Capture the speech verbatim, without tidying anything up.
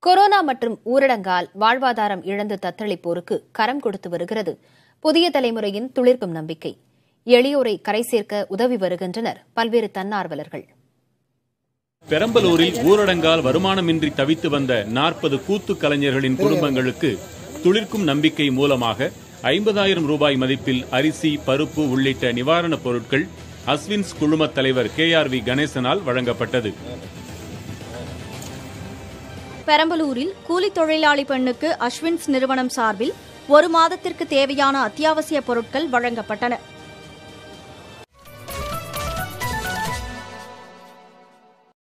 Corona மற்றும் ஊரடங்கால் வாழ்வாதாரம் இழந்து தத்தளிப்போருக்கு கரம் கொடுத்து வருகிறது புதிய தலைமுறையின் துளிர்க்கும் நம்பிக்கை. எளியோரை கரை சேர்க்க உதவி வருகின்றனர் பல்வேறு தன்னார்வலர்கள். பெரம்பலூரில் ஊரடங்கால் வருமானமின்றி தவித்து வந்த நாற்பது கூத்து கலைஞர்களின் குடும்பங்களுக்கு துளிர்க்கும் நம்பிக்கை மூலமாக ஐம்பதாயிரம் ரூபாய் மதிப்பில் அரிசி, பருப்பு உள்ளிட்ட நிவாரணப் பொருட்கள் அஸ்வின்ஸ் குழும தலைவர் கே ஆர் வி கணேசனால் வழங்கப்பட்டது. பெரம்பலூரில் கூலி தொழிலாளி பெண்ணுக்கு அஸ்வின்ஸ் நிறுவனம் சார்பில் ஒரு மாதத்திற்கு தேவையான அத்தியாவசிய பொருட்கள் வழங்கப்பட்டன.